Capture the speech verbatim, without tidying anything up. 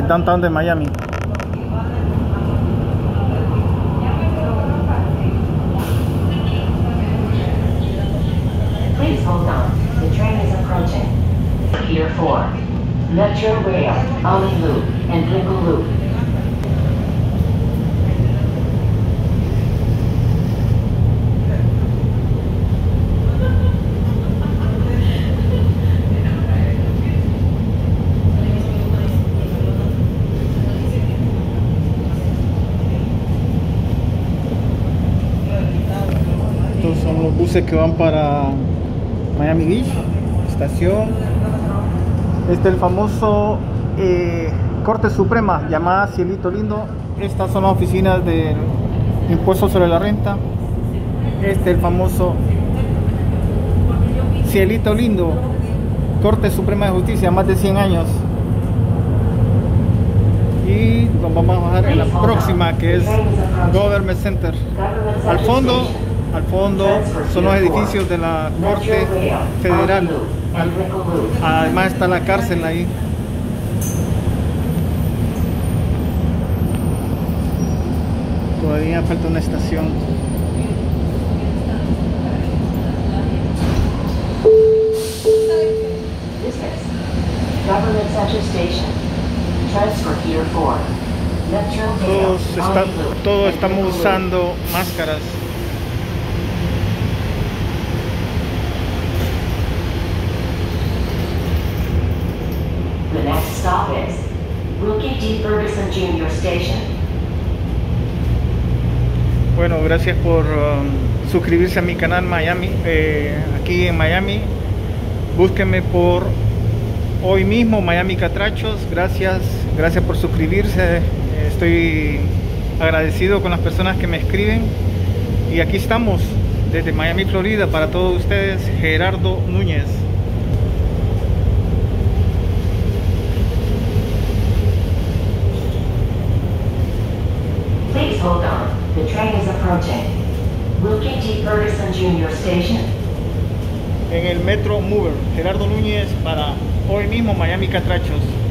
el downtown de Miami. Please hold on. The train is approaching. Pier four. Metro Rail, Ollie Loop, and Brickell Loop. Estos son los buses que van para Miami Beach, estación. Este es el famoso eh, Corte Suprema, llamada Cielito Lindo. Estas son las oficinas del impuesto sobre la renta. Este es el famoso Cielito Lindo, Corte Suprema de Justicia, más de cien años. Y nos vamos a bajar en la próxima, que es Government Center. Al fondo, al fondo son los edificios de la Corte Federal. Además está la cárcel ahí. Todavía falta una estación. Government Center Station. Transfer Pier four. Metro Rail, Todos, está, Ollie Loop, todos and estamos Brickell Loop. usando máscaras. The next stop is Wilkie D. Ferguson Junior Station. Bueno, gracias por um, suscribirse a mi canal Miami, eh, aquí en Miami. Búsquenme por hoy mismo, Miami Catrachos. Gracias, gracias por suscribirse. Estoy agradecido con las personas que me escriben. Y aquí estamos, desde Miami, Florida, para todos ustedes, Gerardo Núñez. Please hold on. The train is approaching. Wilkie D. Ferguson Junior Station. En el Metro Mover, Gerardo Núñez, para hoy mismo, Miami Catrachos.